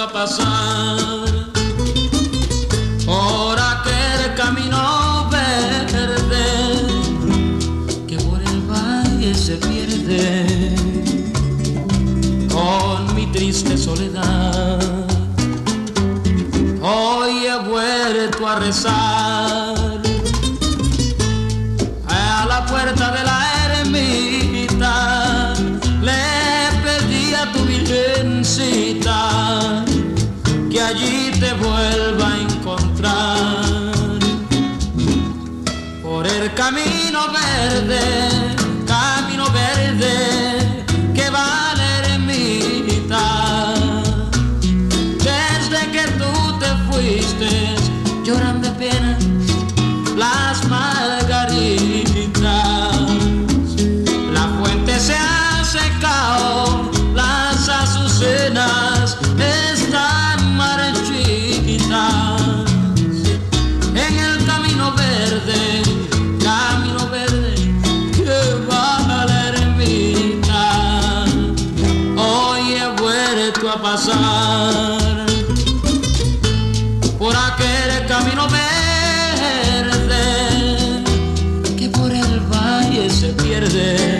a pasar por aquel camino verde que por el valle se pierde con mi triste soledad. Hoy he vuelto a rezar a la puerta de la ermita, le pedí a tu virgencita que allí te vuelva a encontrar. Por el camino verde que va a la ermita, desde que tú te fuiste lloran de pena las margaritas. La fuente se ha secado, las azucenas están marchitas. En el camino verde que va a la ermita, hoy he vuelto a pasar por aquel camino verde que por el valle se pierde